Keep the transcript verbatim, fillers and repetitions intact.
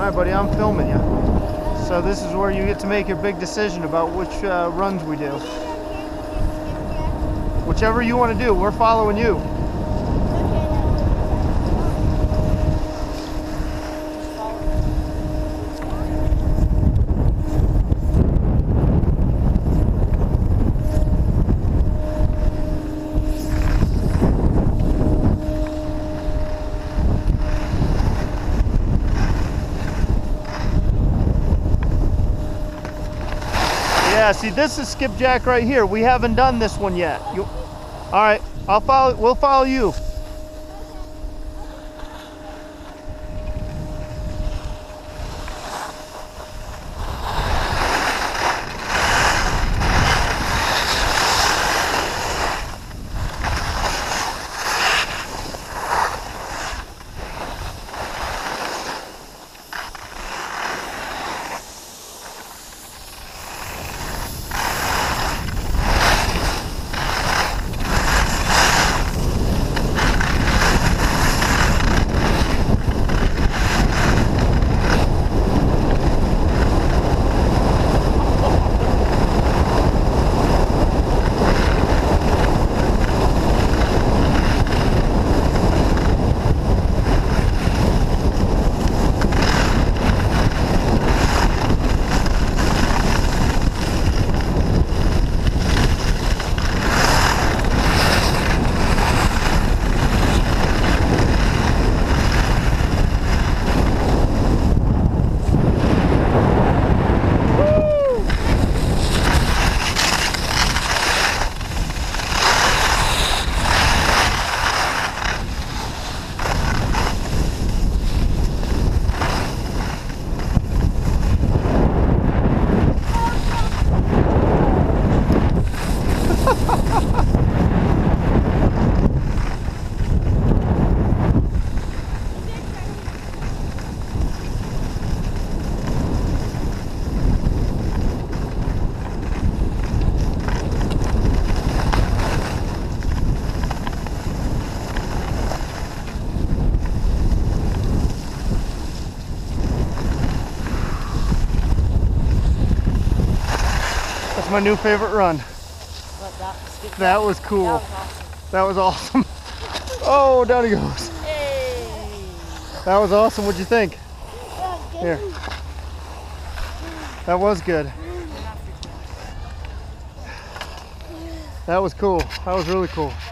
Alright buddy, I'm filming you. So this is where you get to make your big decision about which uh, runs we do. Whichever you want to do, we're following you. Yeah, see, this is Skipjack right here. We haven't done this one yet. You, all right, I'll follow. We'll follow you. That's my new favorite run. What, that, that was cool. That was awesome. That was awesome. Oh, down he goes. Hey. That was awesome. What'd you think? Here. That was good. That was cool. That was really cool.